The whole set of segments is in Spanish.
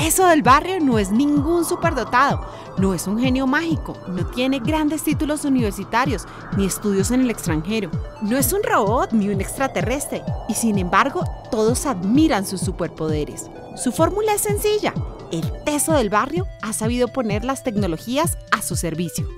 teso del barrio no es ningún superdotado, no es un genio mágico, no tiene grandes títulos universitarios ni estudios en el extranjero, no es un robot ni un extraterrestre y sin embargo todos admiran sus superpoderes. Su fórmula es sencilla, el teso del barrio ha sabido poner las tecnologías a su servicio.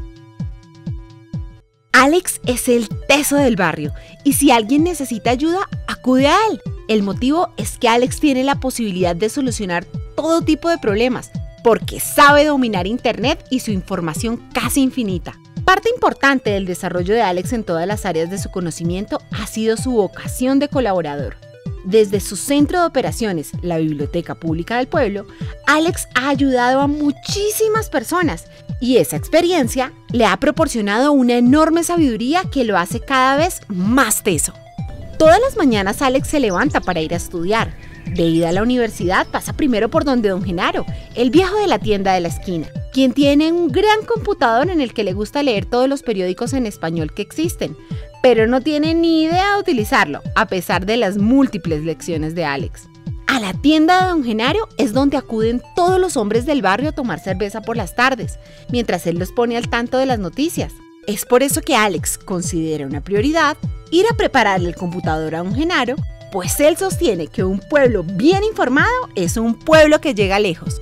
Alex es el teso del barrio y si alguien necesita ayuda, acude a él. El motivo es que Alex tiene la posibilidad de solucionar todo tipo de problemas porque sabe dominar Internet y su información casi infinita. Parte importante del desarrollo de Alex en todas las áreas de su conocimiento ha sido su vocación de colaborador. Desde su centro de operaciones, la Biblioteca Pública del Pueblo, Alex ha ayudado a muchísimas personas y esa experiencia le ha proporcionado una enorme sabiduría que lo hace cada vez más teso. Todas las mañanas Alex se levanta para ir a estudiar. De ida a la universidad pasa primero por donde don Genaro, el viejo de la tienda de la esquina, quien tiene un gran computador en el que le gusta leer todos los periódicos en español que existen, pero no tiene ni idea de utilizarlo, a pesar de las múltiples lecciones de Alex. A la tienda de don Genaro es donde acuden todos los hombres del barrio a tomar cerveza por las tardes, mientras él los pone al tanto de las noticias. Es por eso que Alex considera una prioridad ir a prepararle el computador a don Genaro, pues él sostiene que un pueblo bien informado es un pueblo que llega lejos.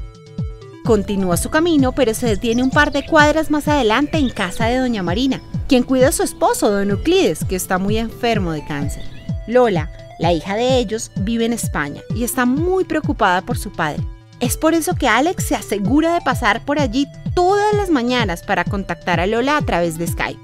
Continúa su camino, pero se detiene un par de cuadras más adelante en casa de doña Marina, quien cuida a su esposo, don Euclides, que está muy enfermo de cáncer. Lola, la hija de ellos, vive en España y está muy preocupada por su padre. Es por eso que Alex se asegura de pasar por allí todas las mañanas para contactar a Lola a través de Skype.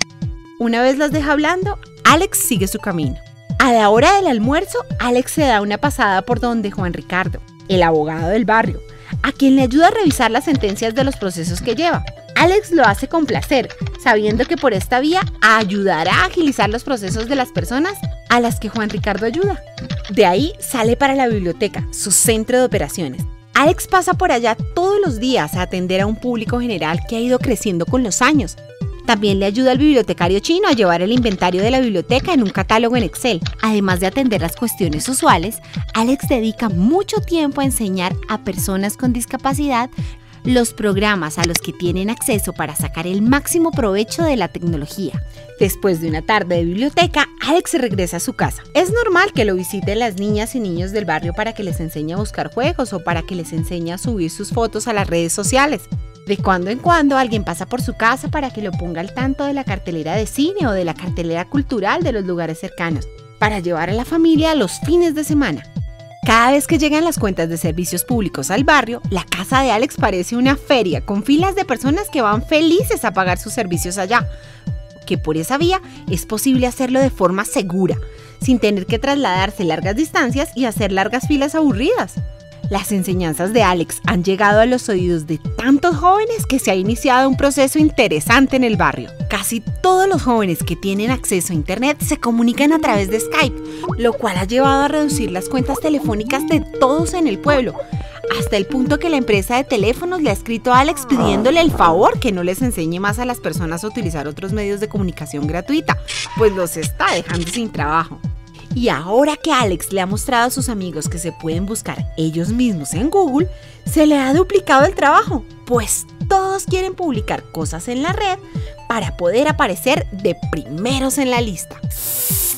Una vez las deja hablando, Alex sigue su camino. A la hora del almuerzo, Alex se da una pasada por donde Juan Ricardo, el abogado del barrio, a quien le ayuda a revisar las sentencias de los procesos que lleva. Alex lo hace con placer, sabiendo que por esta vía ayudará a agilizar los procesos de las personas a las que Juan Ricardo ayuda. De ahí sale para la biblioteca, su centro de operaciones. Alex pasa por allá todos los días a atender a un público general que ha ido creciendo con los años. También le ayuda al bibliotecario chino a llevar el inventario de la biblioteca en un catálogo en Excel. Además de atender las cuestiones usuales, Alex dedica mucho tiempo a enseñar a personas con discapacidad los programas a los que tienen acceso para sacar el máximo provecho de la tecnología. Después de una tarde de biblioteca, Alex se regresa a su casa. Es normal que lo visiten las niñas y niños del barrio para que les enseñe a buscar juegos o para que les enseñe a subir sus fotos a las redes sociales. De cuando en cuando alguien pasa por su casa para que lo ponga al tanto de la cartelera de cine o de la cartelera cultural de los lugares cercanos, para llevar a la familia los fines de semana. Cada vez que llegan las cuentas de servicios públicos al barrio, la casa de Alex parece una feria con filas de personas que van felices a pagar sus servicios allá, que por esa vía es posible hacerlo de forma segura, sin tener que trasladarse largas distancias y hacer largas filas aburridas. Las enseñanzas de Alex han llegado a los oídos de tantos jóvenes que se ha iniciado un proceso interesante en el barrio. Casi todos los jóvenes que tienen acceso a Internet se comunican a través de Skype, lo cual ha llevado a reducir las cuentas telefónicas de todos en el pueblo, hasta el punto que la empresa de teléfonos le ha escrito a Alex pidiéndole el favor que no les enseñe más a las personas a utilizar otros medios de comunicación gratuita, pues los está dejando sin trabajo. Y ahora que Alex le ha mostrado a sus amigos que se pueden buscar ellos mismos en Google, se le ha duplicado el trabajo, pues todos quieren publicar cosas en la red para poder aparecer de primeros en la lista.